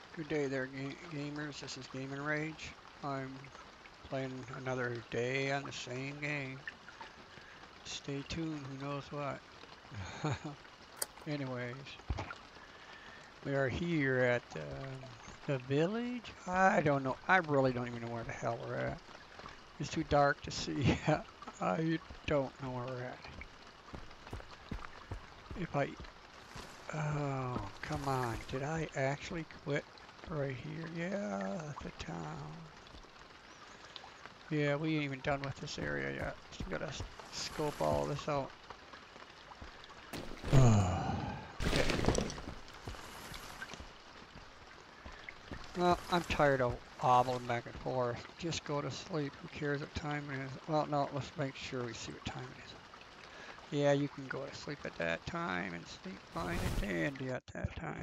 Good day there, gamers. This is Game and Rage. I'm playing another day on the same game. Stay tuned, who knows what. Anyways, we are here at the village. I don't know. I really don't even know where the hell we're at. It's too dark to see. I don't know where we're at. If I... Oh, come on. Did I actually quit right here? Yeah, the town. Yeah, we ain't even done with this area yet. Still gotta scope all this out. Okay. Well, I'm tired of wobbling back and forth. Just go to sleep. Who cares what time it is? Well, no, let's make sure we see what time it is. Yeah, you can go to sleep at that time and sleep fine and dandy at that time.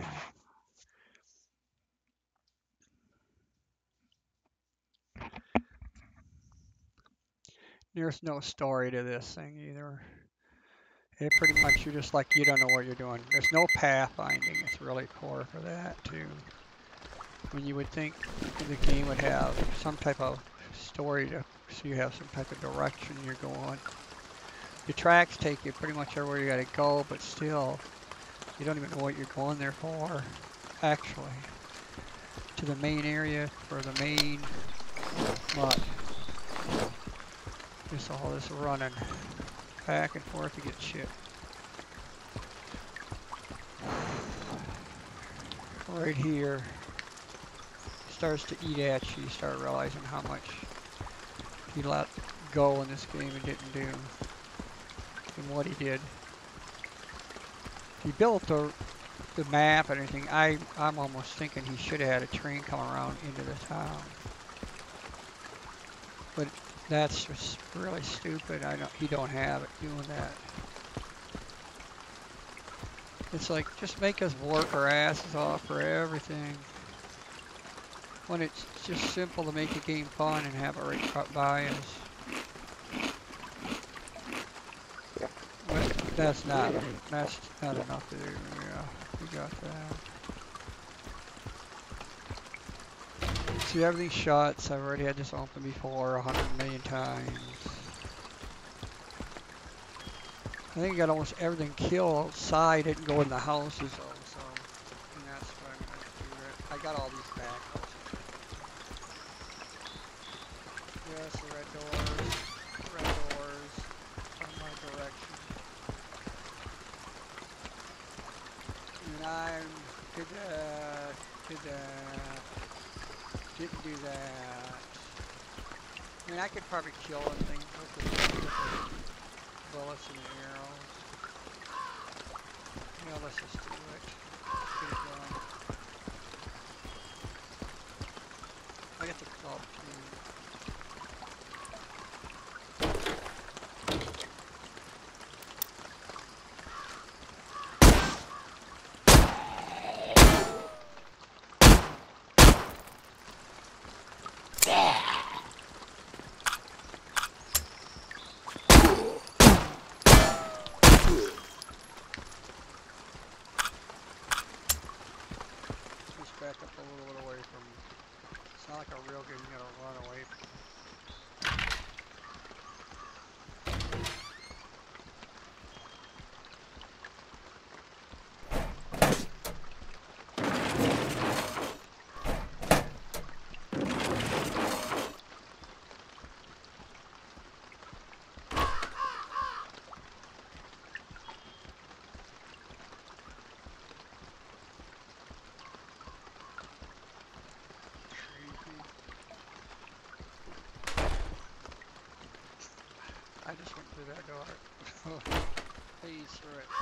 There's no story to this thing either. It pretty much, you're just like, you don't know what you're doing. There's no pathfinding. It's really poor for that, too. When you would think the game would have some type of story so you have some type of direction you're going. The tracks take you pretty much everywhere you gotta go, but still, you don't even know what you're going there for, actually. To the main area for the main, but just all this running back and forth to get shit. Right here starts to eat at you. You start realizing how much he let go in this game and didn't do, and what he did. He built the map and everything. I'm almost thinking he should have had a train come around into the town. But that's just really stupid. He don't have it doing that. It's like, just make us work our asses off for everything. When it's just simple to make a game fun and have it right cut by us. But that's not enough to do. Yeah, we got that. See, everything's shots. I've already had this open before 100 million times. I think I got almost everything killed outside. Didn't go in the houses also. And that's what I'm going to do. I got all these back houses. Yes, the red doors. Red doors on my direction. And I did that. Didn't do that. I mean, I could probably kill anything with the bullets and the arrows. Yeah, let's just do it. Get it done. I got the club too. Back up a little bit away from, it's not like a real game you gotta run away from. I just went through that door. Please, through it.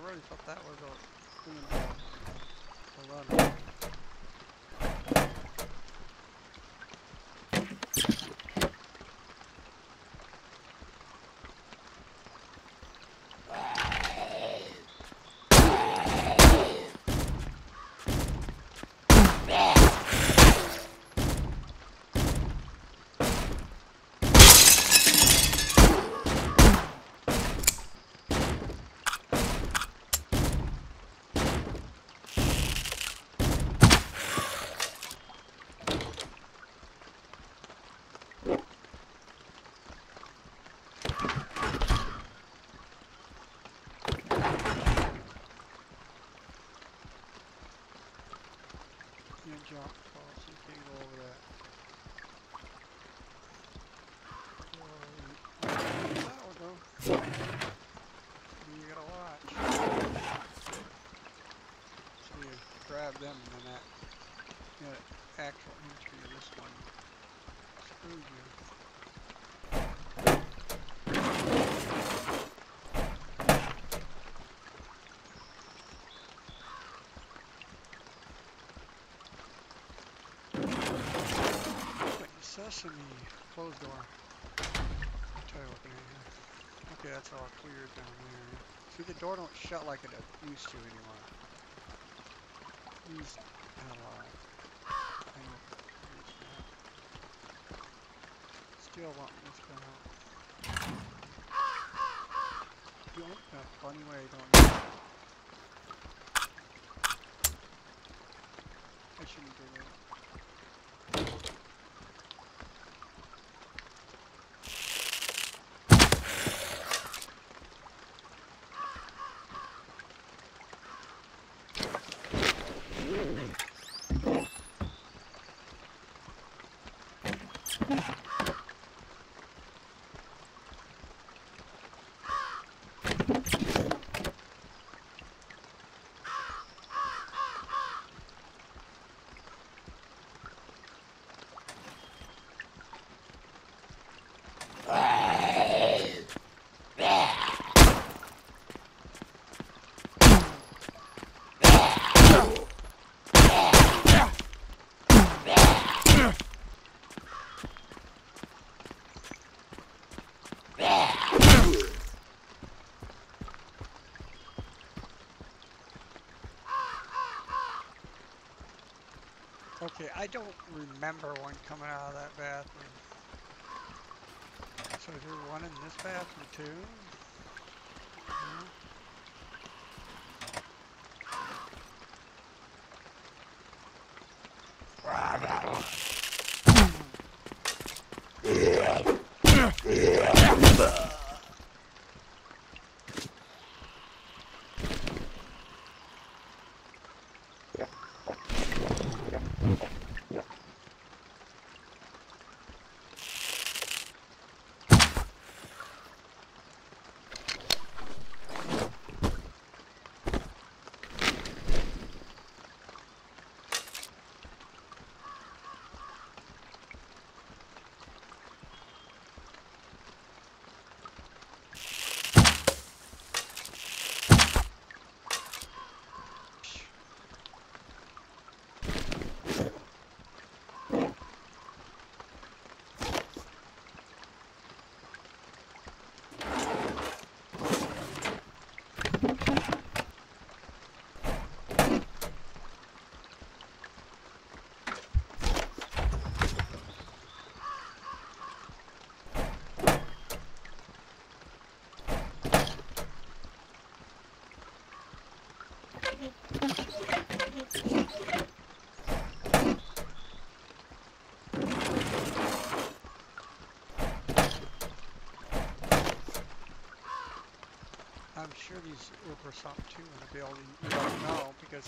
really thought that was a runner. Jump falls, you can't go over that. That will go. You gotta watch. So you grab them and then that actual entry of this one screwed you. Sesame, closed door. I'll tell you what can I hear. Okay, that's all cleared down there. See, the door don't shut like it used to anymore. Used a lot. I know it's not. Still wanting this gun out. You open a funny way, don't you? I shouldn't do that. Okay, I don't remember one coming out of that bathroom. So is there one in this bathroom too? I'm sure these over something too in the building. You don't know because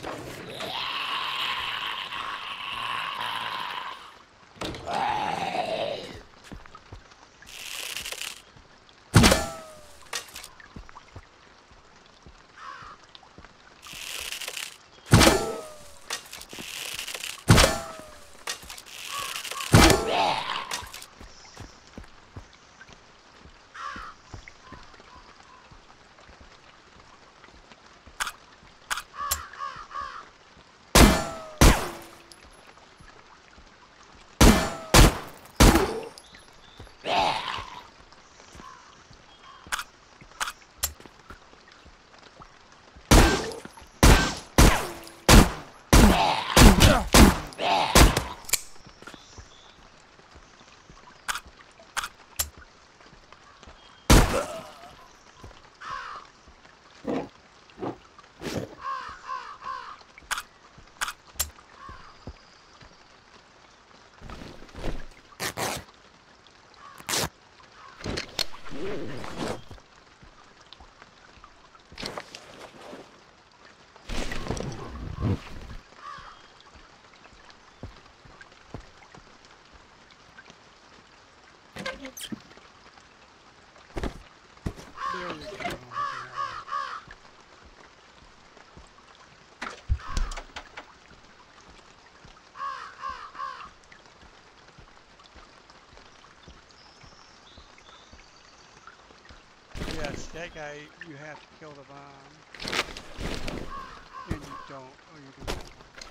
Yes, that guy, you have to kill the bomb. And you don't. Oh, you do.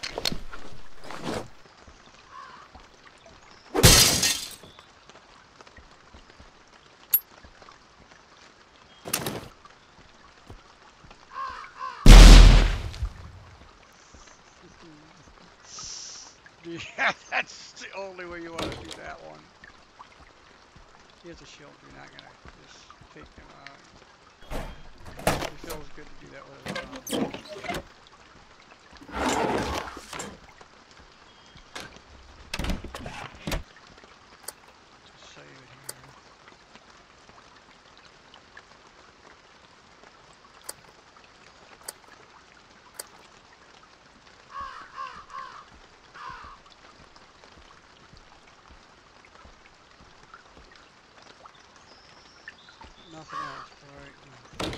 Yeah, that's the only way you want to do that one. He has a shield. You're not going to just take him out. It feels good to do that with a bomb. Just save it here. Nothing else, right?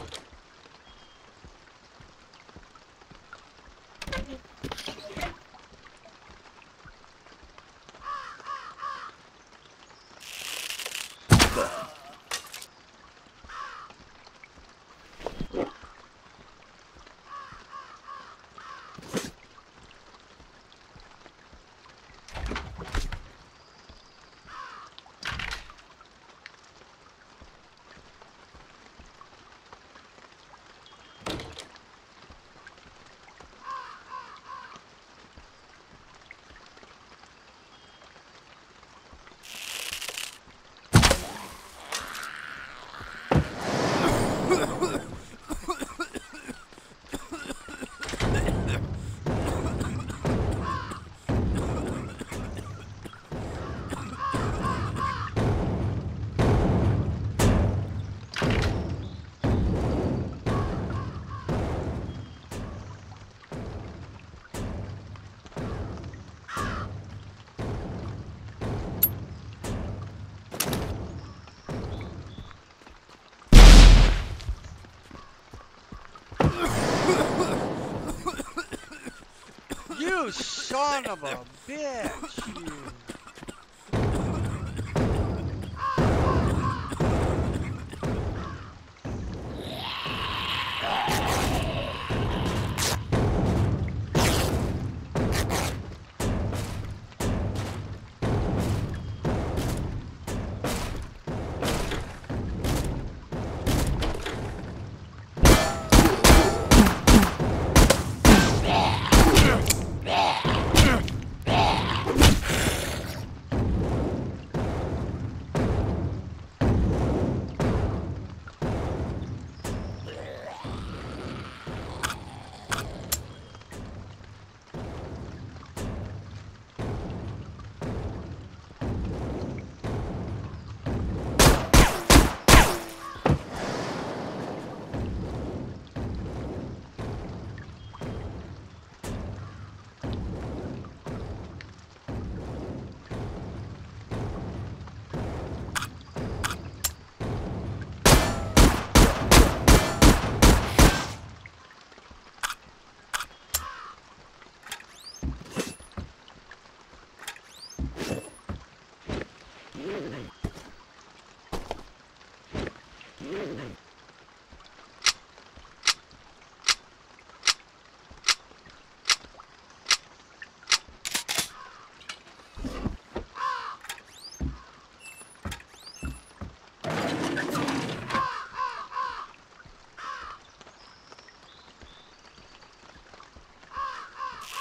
You son of a bitch, you.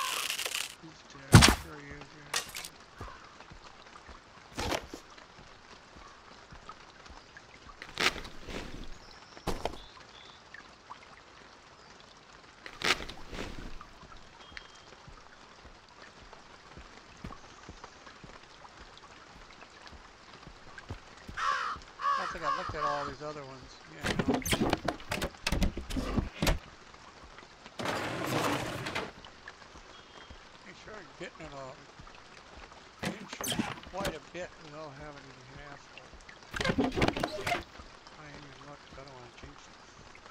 He's dead. There he is, yeah. I looked at all these other ones. Yeah, no. Make sure I'm getting it all. Getting quite a bit without having any hassle. I ain't even look because I don't want to jinx it.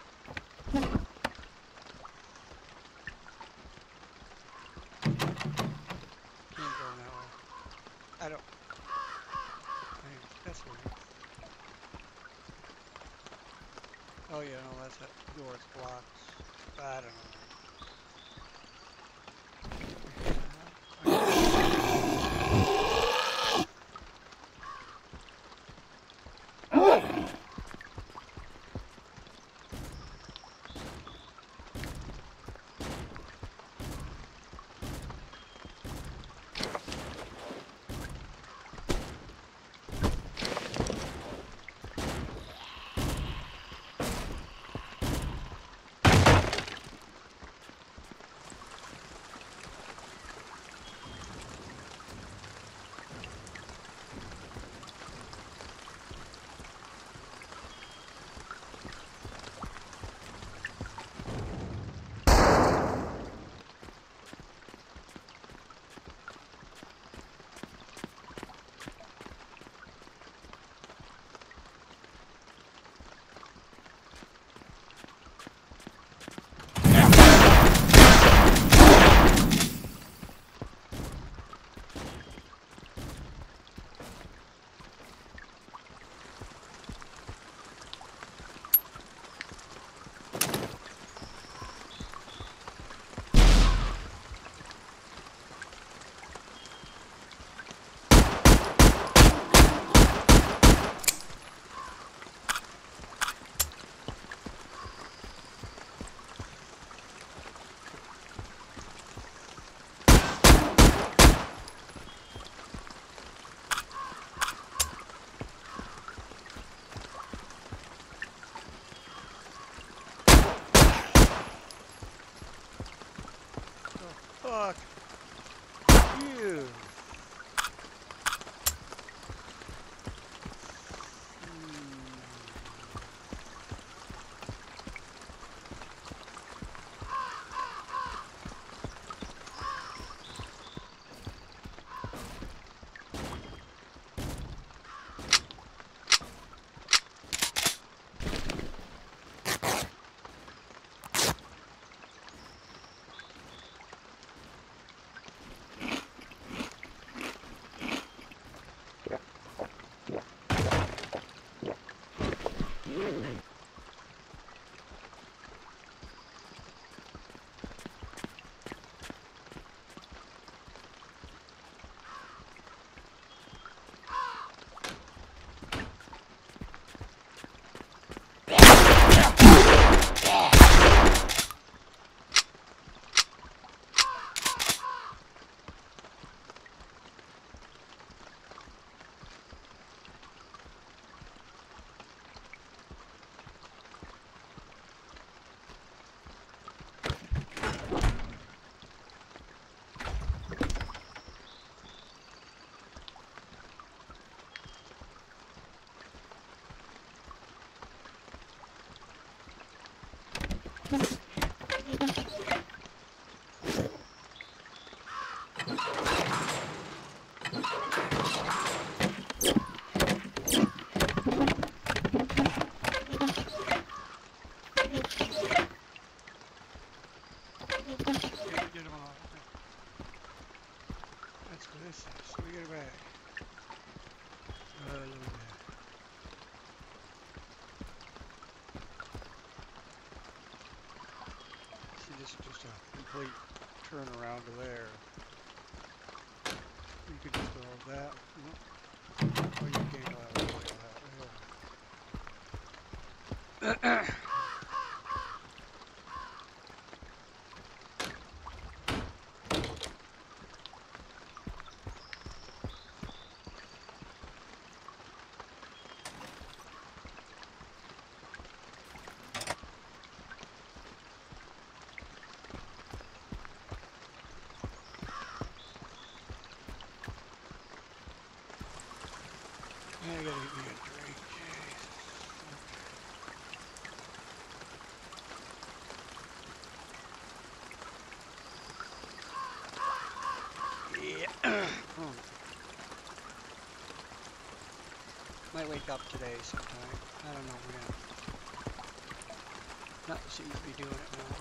Can't go that way. I don't. That's weird. Oh yeah, no, that's that door's blocked. I don't know. Fuck you. Get him off. That's what this is. So we get it back. Look at that. See, this is just a complete turnaround to there. You could just go that. Nope. Oh, you can't go that way. That way. I gotta get me a drink. Might wake up today sometime. I don't know when. Nothing seems to be doing it now.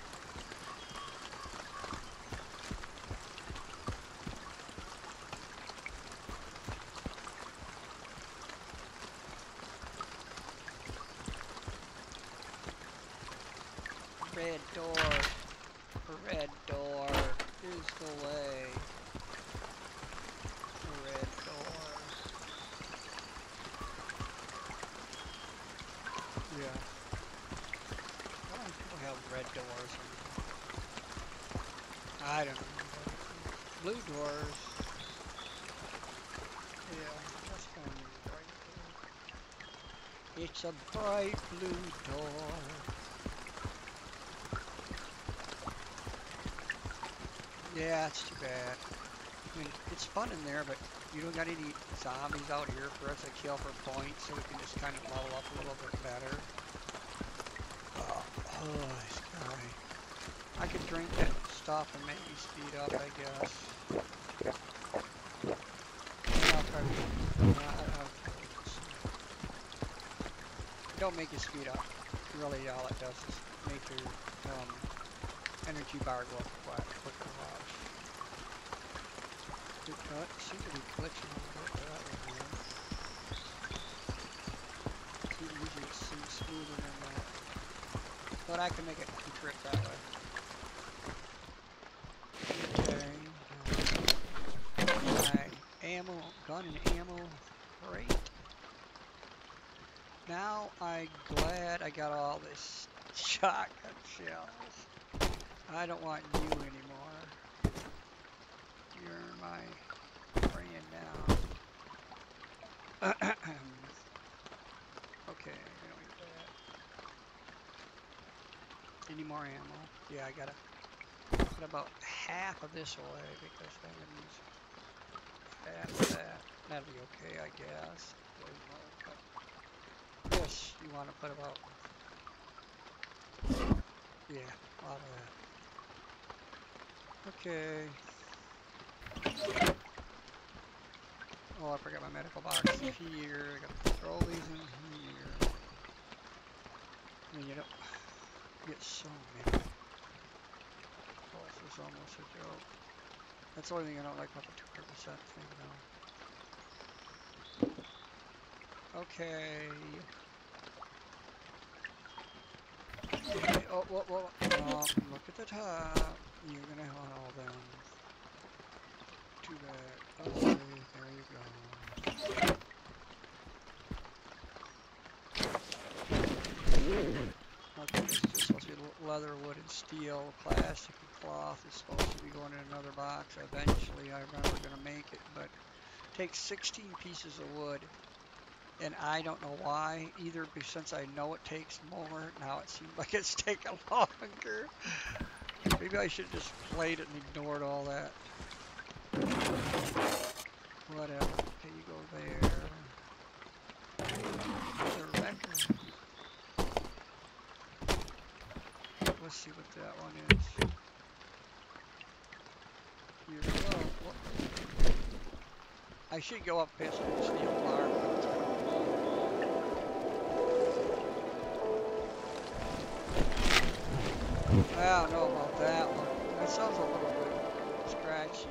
Red door. The red door is the way. The red door. Yeah. Why do people have red doors? I don't know. Blue doors. Yeah, that's kind of bright blue. It's a bright blue door. Yeah, it's too bad. I mean, it's fun in there, but you don't got any zombies out here for us to kill for points, so we can just kind of level up a little bit better. Oh, this guy. I could drink that stuff and make me speed up, I guess. It don't make you speed up. Really, all it does is make your energy bar go up quicker. Watch. It seems to be glitching a little bit. That was weird. Usually it seems smoother than that. But I can make it trip that way. Okay. Ammo, gun and ammo. Great. Now I'm glad I got all this shotgun shells. I don't want you anymore. You're my friend now. Okay, I don't need that. Any more ammo? Yeah, I gotta put about half of this away because I'm gonna use half of that. That'll be okay, I guess. This you want to put about, yeah, a lot of that. Okay. Oh, I forgot my medical box here. I gotta throw these in here. I mean, you don't get so many. Pulse is almost a joke. That's the only thing I don't like about the 200% thing, though. Okay. Oh, whoa. Oh, look at the top. You're gonna want all them. Too bad. Okay, there you go. Okay, this is just supposed to be leather, wood, and steel. Plastic and cloth is supposed to be going in another box. Eventually, I remember going to make it, but it takes 16 pieces of wood. And I don't know why, either since I know it takes more, now it seems like it's taking longer. Maybe I should have just played it and ignored all that. Whatever. Okay, you go there. The record. Let's see what that one is. Here we go. Whoop. I should go up past the steel bar. I don't know about that one. That sounds a little bit scratchy.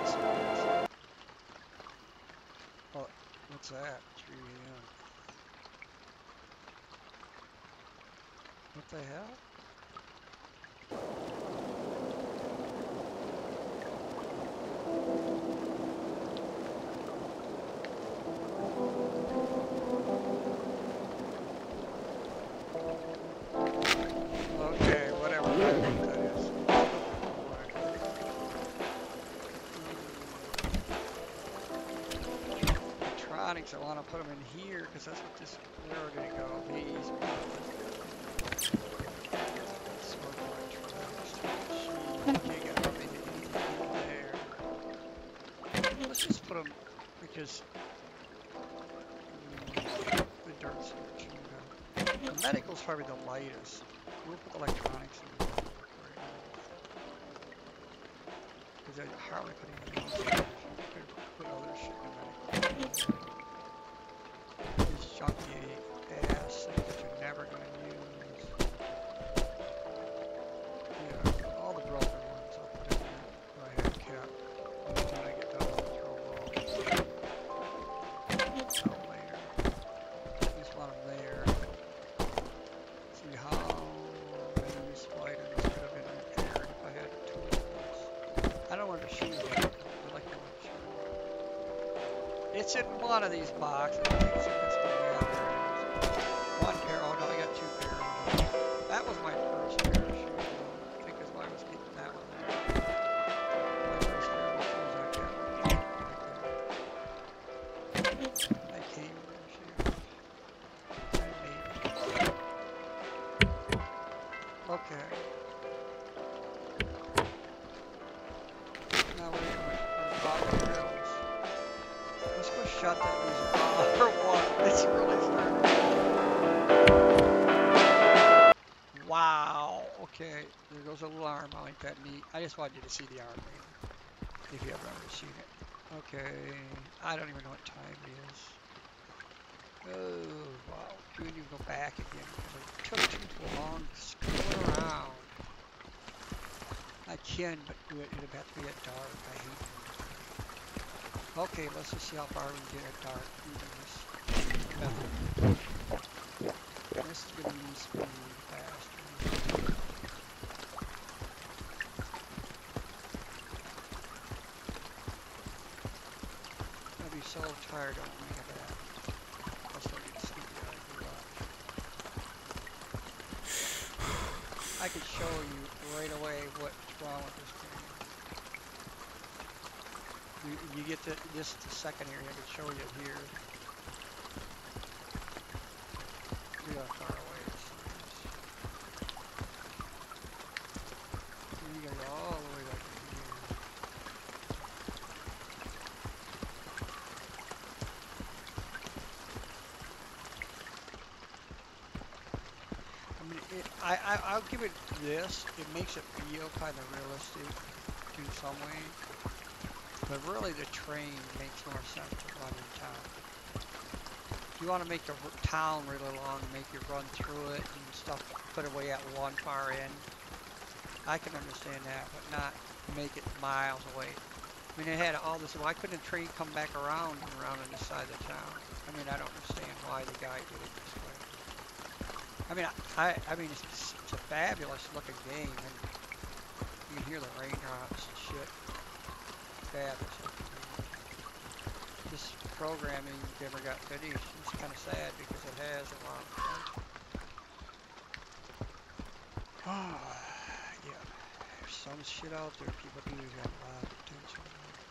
What's that? 3 a.m. What the hell? Okay, whatever. I don't know what that is. Electronics, I want to put them in here because that's what this. Where did it go? These. Smoke electronics. Can't get anything in there. Let's just put them because the dirt's here too now. The medical's probably the lightest. We'll put the electronics in there. Because I hardly put anything else in there. Could put other shit in the medical. These junky ass things that you're never going to use. Yeah, all the broken ones I'll put in there that I have kept. And then when I get done, I'll throw them all out later. Just want them there. See how many spiders could have been repaired if I had tools. I don't want to shoot them. I like to shoot them. It's in one of these boxes. I think it's in this one. Yeah, there it is. One pair. Oh no, I got two pairs. That was my first pair of shoes. I think that's why I was keeping that one there. My first pair of shoes I kept. I came in their shoes. I made them. Okay. Now we're doing unbottled grills. Let's go shut that music off for one. It's really starting. Wow. Okay. There goes a little arm. I like that neat. I just wanted you to see the arm maybe, if you ever seen it. Okay. I don't even know what time it is. Oh, wow. We need to go back again because it took too long to screw around. I can, but it'd have to be at dark. I hate it. Okay, let's just see how far we can get at dark using this method. This is going to use speed faster. I'll be so tired of me of that. I'll start getting sleepy when I grew up. I could show you right away what's wrong with this thing. You get to this the second area, I could show you here. See how far away this is. You gotta go all the way back to here. I mean, I'll give it this. It makes it feel kind of realistic in some way. But really the train makes more sense to run in town. If you want to make the town really long, make you run through it and stuff, put it away at one far end, I can understand that, but not make it miles away. I mean, it had all this, why couldn't a train come back around and around on this side of the town? I mean, I don't understand why the guy did it this way. I mean, I mean, it's a fabulous looking game, and you can hear the raindrops and shit. Fabulous. This programming never got finished. It's kind of sad because it has a lot of fun. Yeah. There's some shit out there people do have a lot of potential.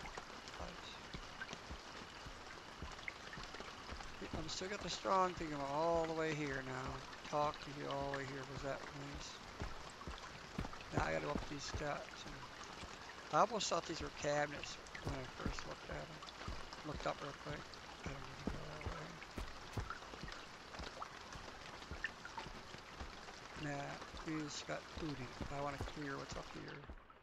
I'm still got the strong thing all the way here now. Talk to you all the way here. Was that nice? Now I gotta go up these steps. And I almost thought these were cabinets when I first looked at them. Looked up real quick. I don't need to go that way. Nah, we've got booty. I want to clear what's up here.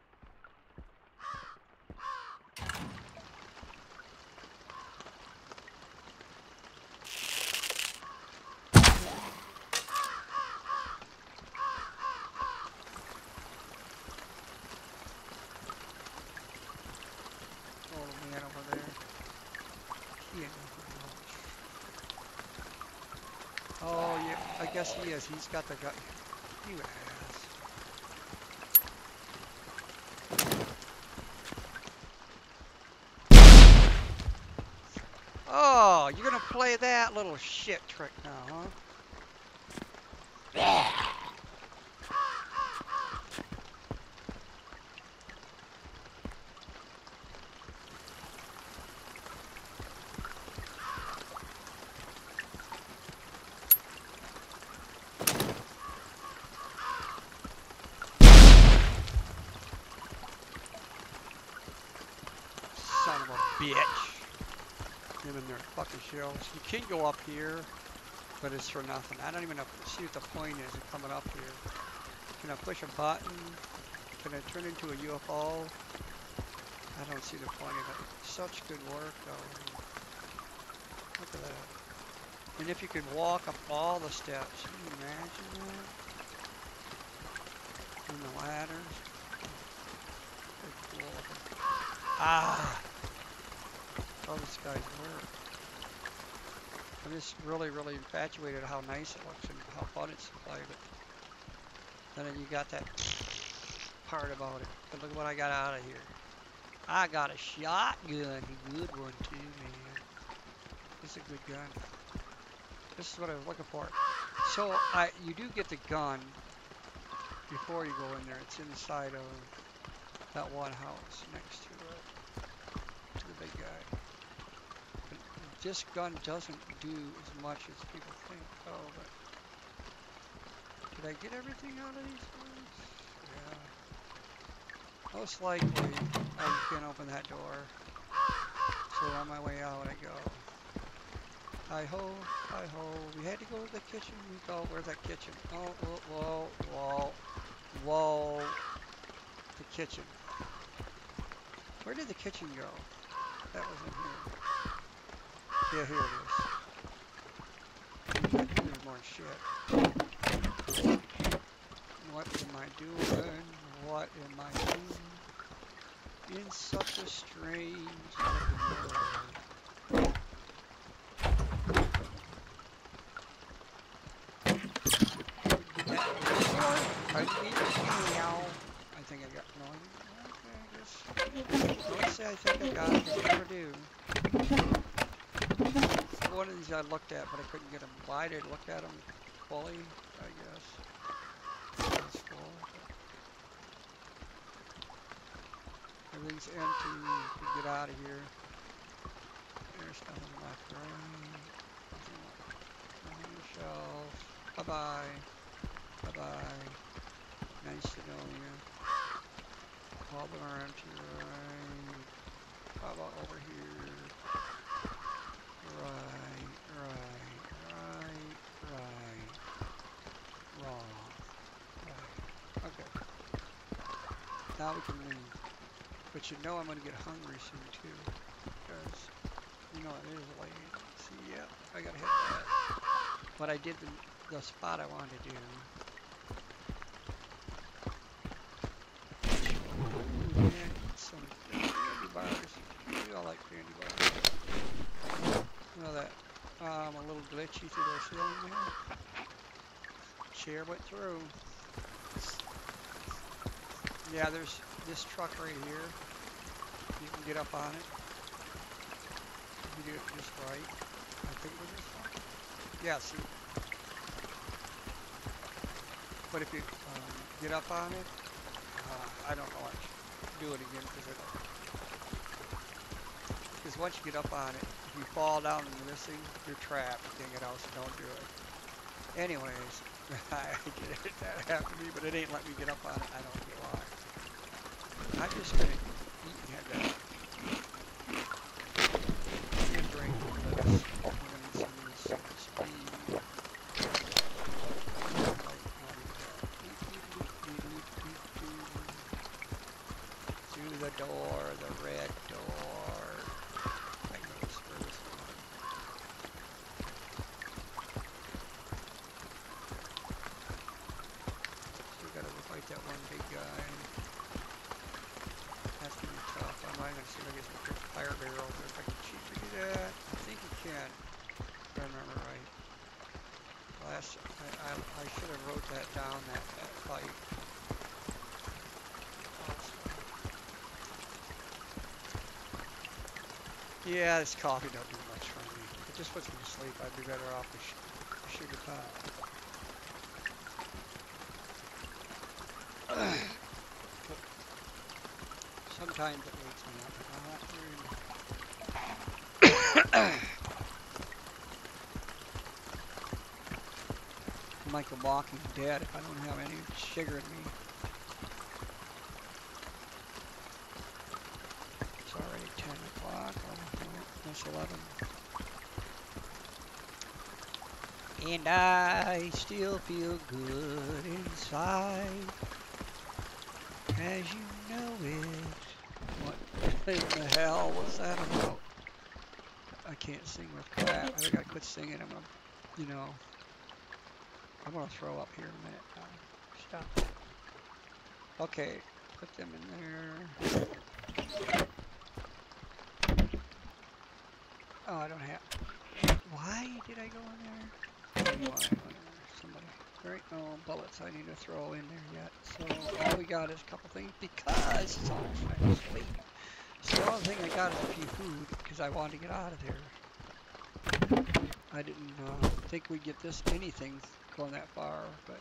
Oh man, over there. He ain't nothing much. Oh yeah, I guess he is. He's got the gut. You ass. Oh, you're gonna play that little shit trick now, huh? Son of a bitch. Them in their fucking shells. You can go up here, but it's for nothing. I don't even see what the point is of coming up here. Can I push a button? Can I turn into a UFO? I don't see the point of it. Such good work, though. Look at that. And if you could walk up all the steps, can you imagine that? And the ladders. Good lord. Ah! All this guy's work. I'm just really, really infatuated at how nice it looks and how fun it's to play with. And then you got that part about it. But look what I got out of here. I got a shotgun. A good one too, man. This is a good gun. This is what I was looking for. So you do get the gun before you go in there. It's inside of that one house next to it, to the big guy. But this gun doesn't do as much as people think. Oh, but did I get everything out of these ones? Yeah. Most likely, I can't open that door. So on my way out, I go. Hi-ho, hi-ho. We had to go to the kitchen. We go, where's that kitchen? Oh, whoa, whoa, whoa, whoa. The kitchen. Where did the kitchen go? That was in here. Yeah, here it is. There's more shit. What am I doing? What am I doing? In such a strange world. I think I got no. Don't say I think I got it, 'cause I never do. One of these I looked at, but I couldn't get them. Why did I look at them fully? I guess. It's full. Everything's empty. You can get out of here. There's nothing left, right? Nothing on the shelf. Bye-bye. Bye-bye. Nice to know you. All of them are empty, right? How about over here? Right. Wrong. Right. Okay. Now we can leave. But you know I'm going to get hungry soon too. Because, you know, it is late. See, yeah, I got to hit that. But I did the spot I wanted to do. And eat some candy bars. We all like candy bars. You know that a little glitchy through their ceiling there? Chair went through. Yeah, there's this truck right here. You can get up on it. You do it just right. I think we're just right. Yeah, see. But if you get up on it, I don't know. I should do it again because once you get up on it, if you fall down into this thing, you're trapped. You can't get out, so don't do it. Anyways, I did it. That happened to me, but it ain't let me get up on it. I don't get why. I'm just gonna eat and have that. I'm gonna drink because I'm gonna need some speed. Through the door, the red door. I know this for this one. So we gotta go fight that one big guy. I last. I should have wrote that down. That fight. Yeah, this coffee don't do much for me. If it just puts me to sleep, I'd be better off with sugar pie. Sometimes it wakes me up, but not very much. I'm like a walking dead if I don't have any sugar in me. It's already 10 o'clock. Oh, it's 11. And I still feel good inside, as you know it. What in the hell was that about? I can't sing with crap. I gotta quit singing. I'm gonna, you know, I'm gonna throw up here in a minute. Stop. Okay, put them in there. Oh, I don't have. Why did I go in there? Why? Somebody. There ain't no bullets I need to throw in there yet. So all we got is a couple things because it's almost time to sleep. So the only thing I got is a few food because I wanted to get out of there. I didn't think we'd get anything going that far, but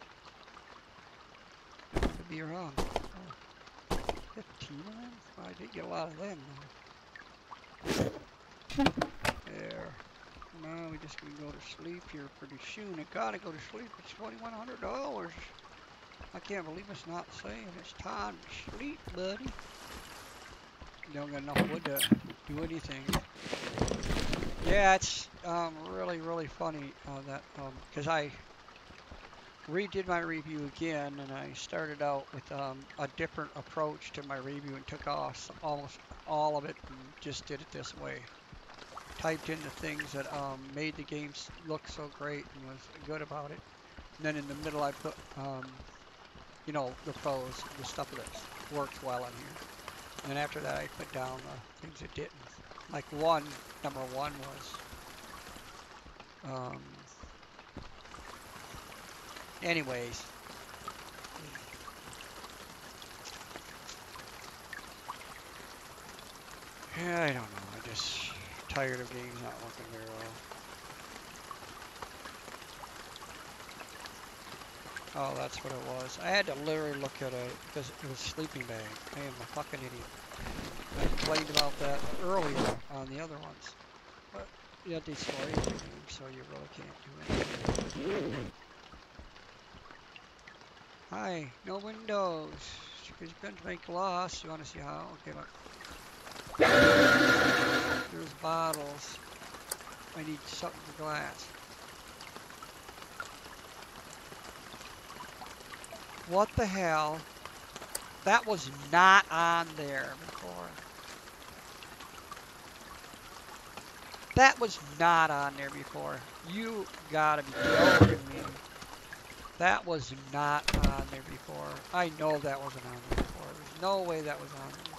I could be wrong. Oh, 15 of them? Well, I did get a lot of them though. There. Now we just gonna go to sleep here pretty soon. I gotta go to sleep. It's $2,100. I can't believe it's not saying it's time to sleep, buddy. Don't got enough wood to do anything. Yeah, it's really funny that because I redid my review again and I started out with a different approach to my review and took off almost all of it and just did it this way. Typed in the things that made the games look so great and was good about it. And then in the middle I put you know, the pros, the stuff that works well in here. And then after that I put down the things that didn't. Like number one was anyways. Yeah, I don't know. I'm just tired of games not working very well. Oh, that's what it was. I had to literally look at it because it was a sleeping bag. I am a fucking idiot. I complained about that earlier on the other ones. But you have to destroy everything, so you really can't do anything. Hi, no windows. Because you're going to make loss. You want to see how? Okay, look. There's bottles. I need something for glass. What the hell? That was not on there before. That was not on there before. You gotta be joking me. That was not on there before. I know that wasn't on there before. There's no way that was on there before.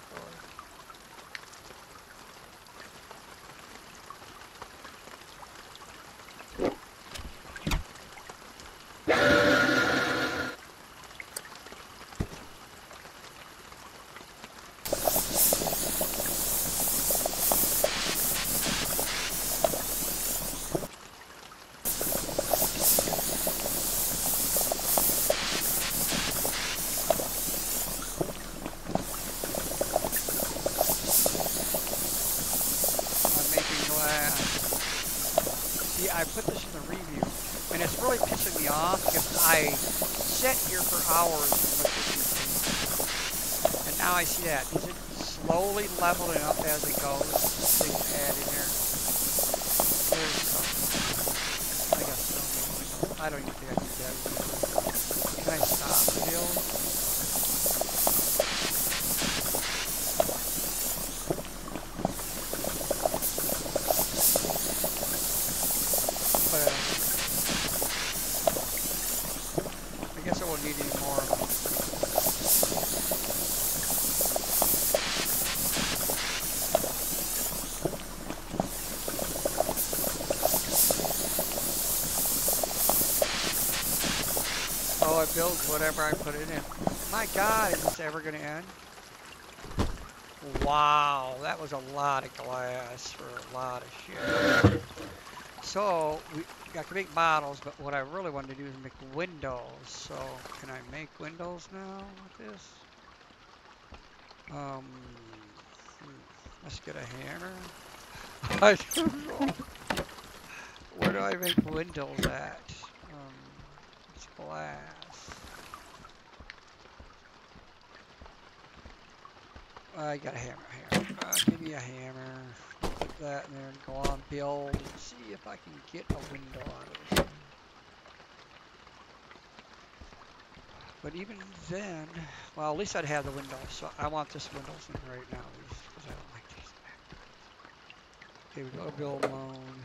I put this in the review, and it's really pissing me off because I sit here for hours and look at these things. And now I see that. Is it slowly leveling up as it goes? Things add in there. There's something. I got so many windows. I don't even think I can get it. Can I stop the build? I guess I won't need any more. Oh, it builds whatever I put it in. My God, is this ever gonna end? Wow, that was a lot of glass for a lot of shit. So I can make bottles, but what I really wanted to do is make windows. So can I make windows now with this? Um, hmm, let's get a hammer. I don't know. Where do I make windows at? It's glass. I got a hammer here. Give me a hammer. Put that in there and go on build and see if I can get a window out of this thing. But even then, well, at least I'd have the windows. So I want this windows in right now because I don't like these backwards. Okay, we go to build mode.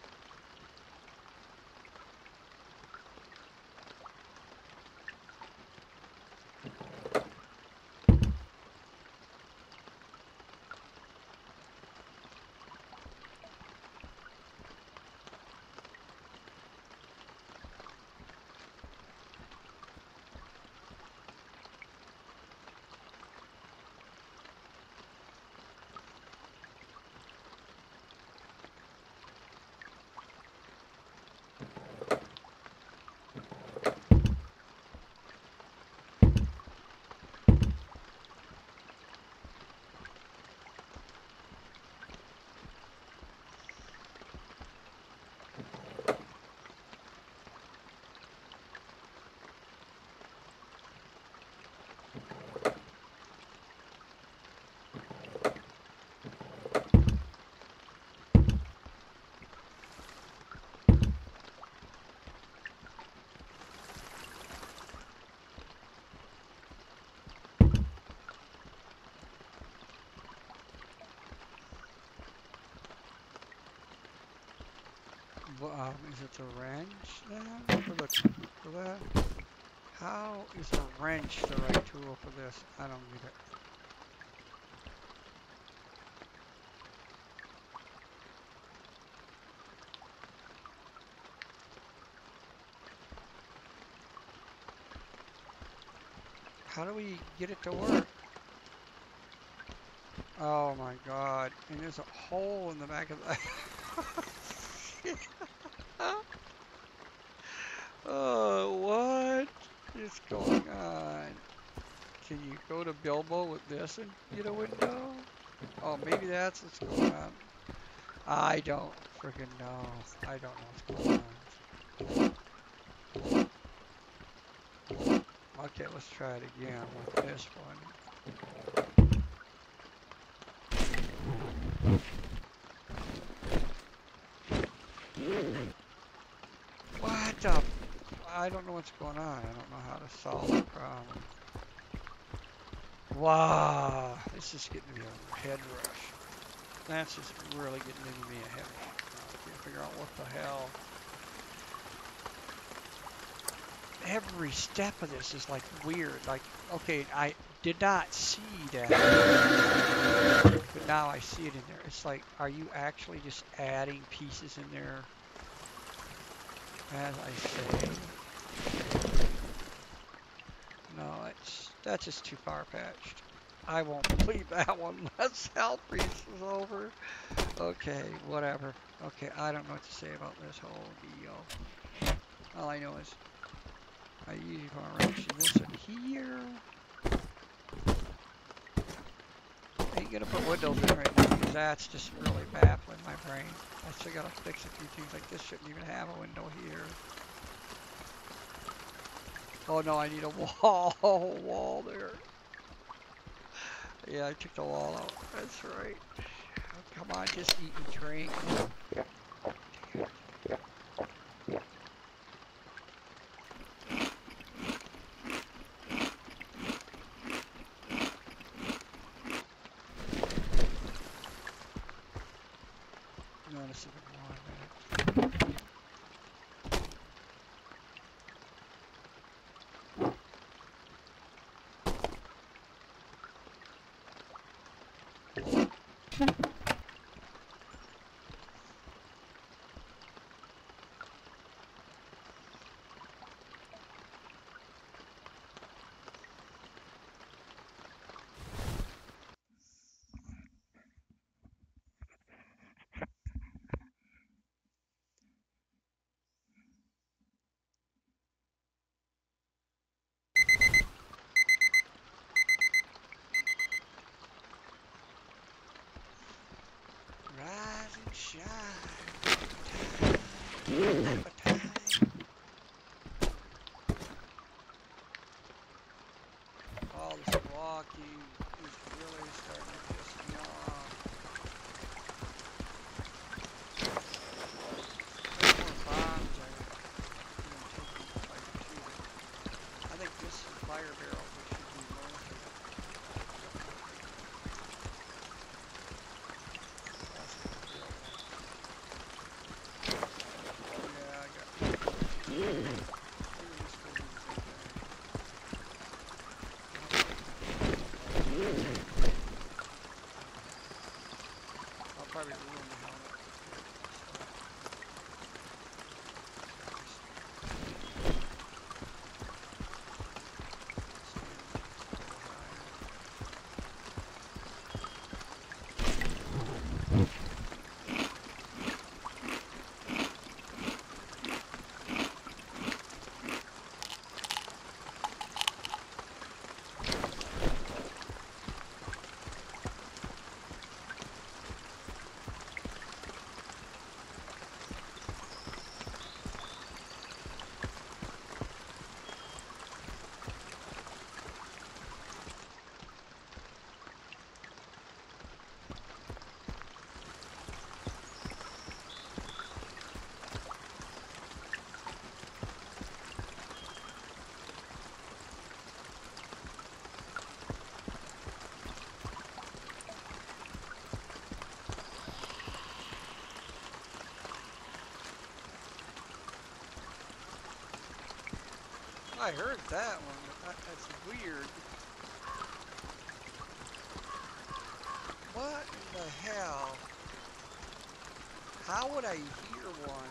Is it the wrench then for that? How is a wrench the right tool for this? I don't get it. How do we get it to work? Oh my God. And there's a hole in the back of the... Oh, what is going on? Can you go to Bilbo with this and get a window? Oh, maybe that's what's going on. I don't freaking know. I don't know what's going on. Okay, let's try it again with this one. What the? I don't know what's going on. I don't know how to solve the problem. Wow, this is getting to be a head rush. That's just really getting into me a head rush. I can't figure out what the hell. Every step of this is like weird. Like, okay, I did not see that, but now I see it in there. It's like, are you actually just adding pieces in there as I say? No, that's just too far-fetched. I won't believe that one unless Halfreeze is over. Okay, whatever. Okay, I don't know what to say about this whole deal. All I know is I usually want to wrench this in here. I ain't gonna put windows in right now because that's just really baffling my brain. I still gotta fix a few things like this shouldn't even have a window here. Oh no, I need a wall there. Yeah, I took the wall out. That's right. Oh, come on, just eat and drink. No, this has been 1 minute. All this walking is really starting to piss me off. There's more bombs I'm taking the fight too. I think this is fire barrels we should do most of it. That's a good deal. Yeah, I got I'll probably ruin the helmet. I heard that one, but that's weird. What in the hell? How would I hear one?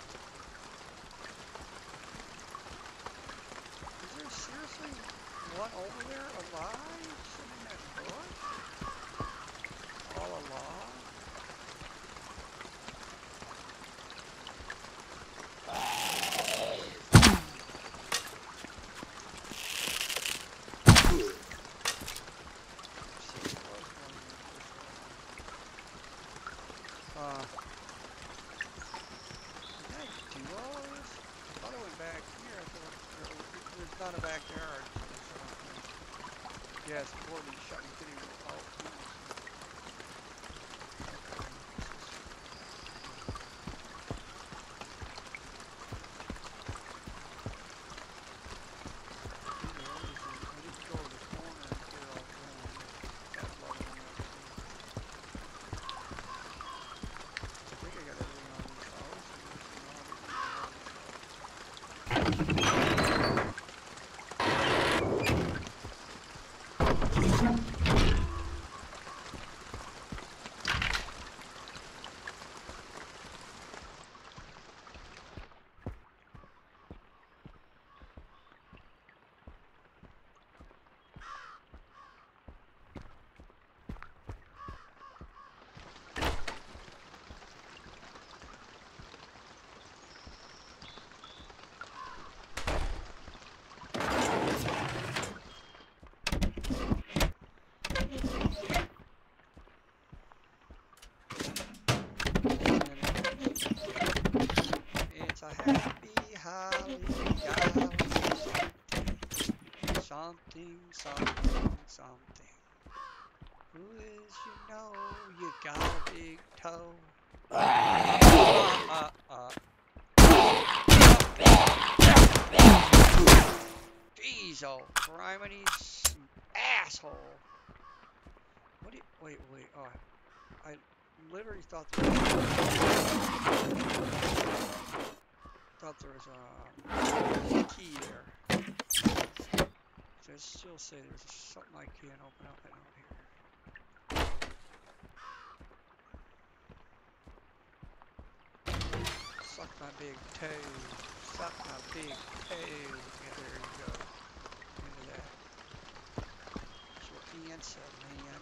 Is there seriously one over there alive? Sitting in that bush? All along? Did I do all this? I thought I went back here. I thought there's not a backyard. Yeah, it's important to shut me getting out. It's a happy holly golly. Something, something, something. Who is you know you got a big toe? Jeez, oh, crimini's asshole. What do you, wait, oh, I literally thought there was a key there. So I still say there's something I can't open up and out here. Suck my big toe. Suck my big toe. Yeah, there you go. Into that. That's your answer, man.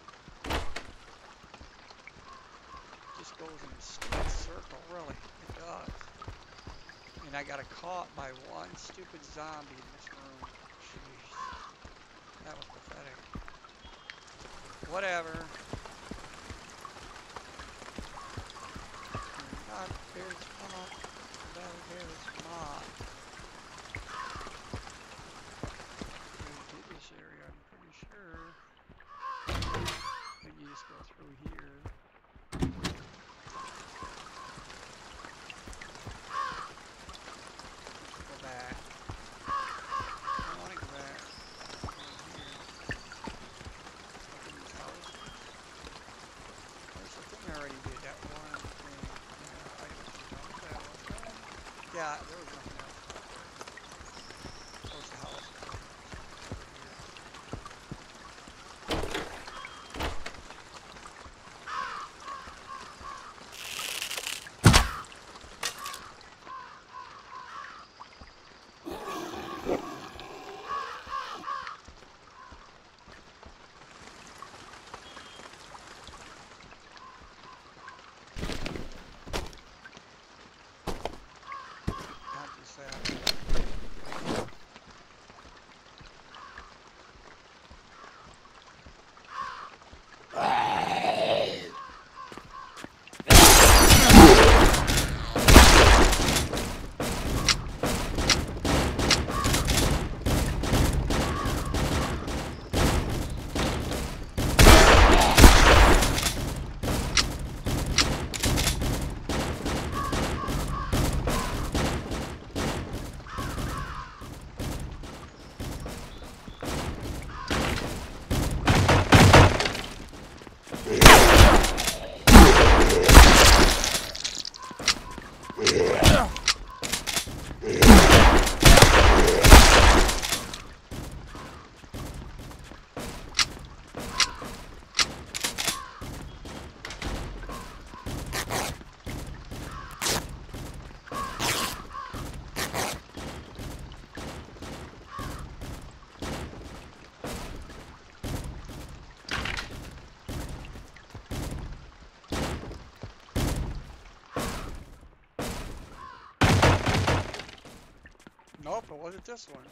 Just goes in a stupid circle, really. It does. And I got caught by one stupid zombie in this room. Jeez. That was pathetic. Whatever. God, there's not. Down here is not. Going to this area, I'm pretty sure. Then you just go through here. Go back. I don't want to go back. Go in here. Open these houses. There's the thing I already did. That one thing. Yeah, items to jump. That was done. Yeah, there was nothing else out there. Close the house. Over here. Not just that. Nope, it wasn't this one.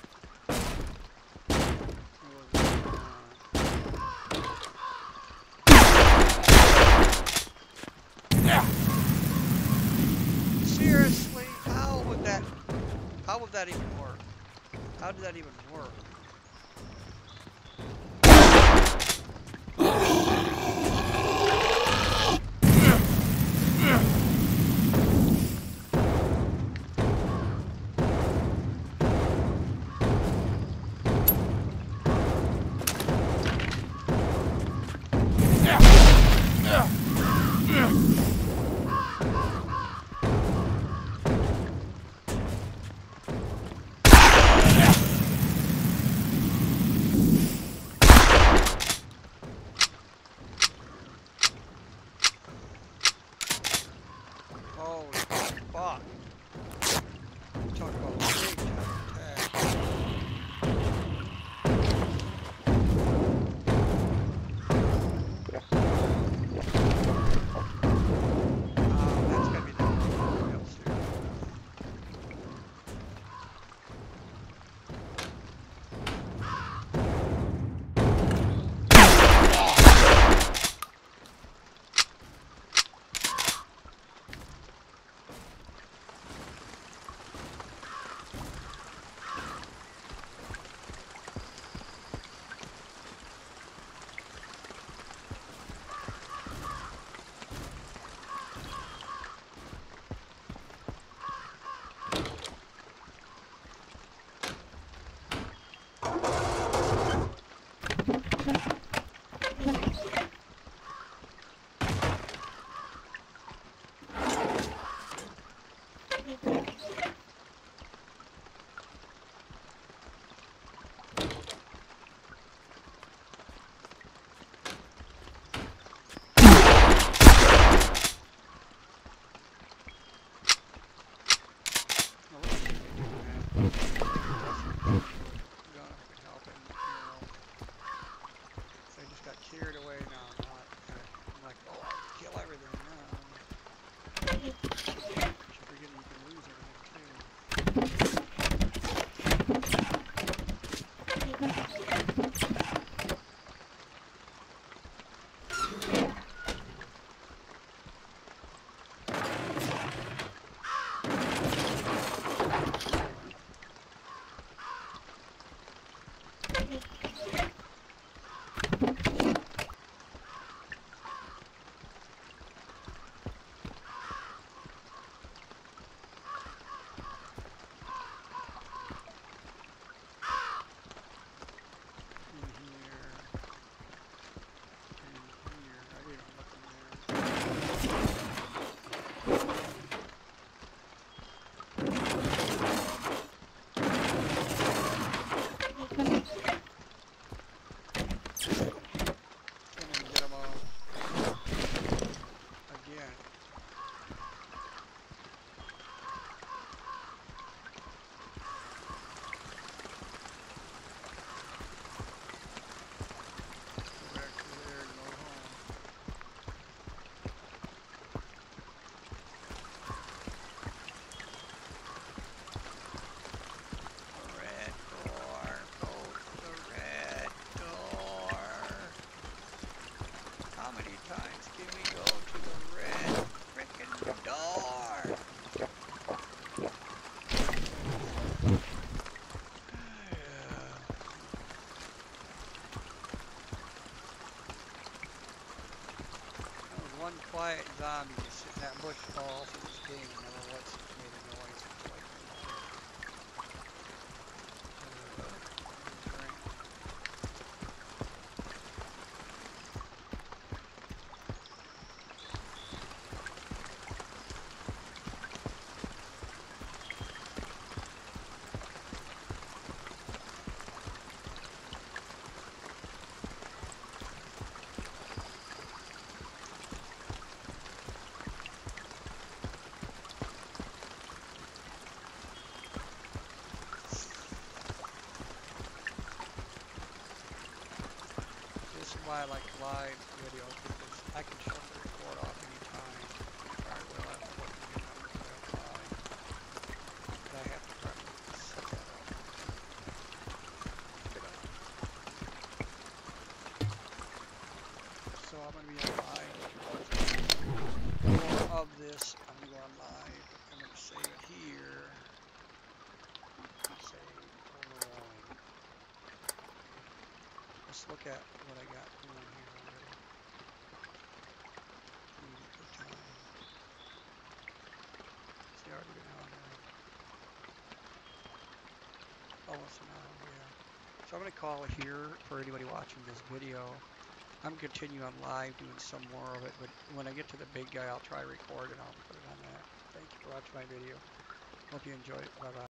It was, seriously, how would that even work? How did that even work? Holy fuck. Talk about big time attack. That's gotta be the else here. Carried away now. I'm like, oh, I'll kill everything now. You're forgetting you can lose everything too. There was one quiet zombie just sitting in that bush all through this game. Never once made a noise until I came over. Drink. This is why I like live videos because I can shut the record off anytime. Or I will after working if I'm recording live. But I have to try to set that up. So I'm going to be on live. If you're watching more of this, I'm going to go on live. I'm going to save it here. Save override. Let's look at what I got going here already. For time. See, already been on there. Almost an hour, yeah. So I'm going to call it here for anybody watching this video. I'm going to continue on live doing some more of it, but when I get to the big guy, I'll try record and I'll put it on that. Thank you for watching my video. Hope you enjoyed it. Bye-bye.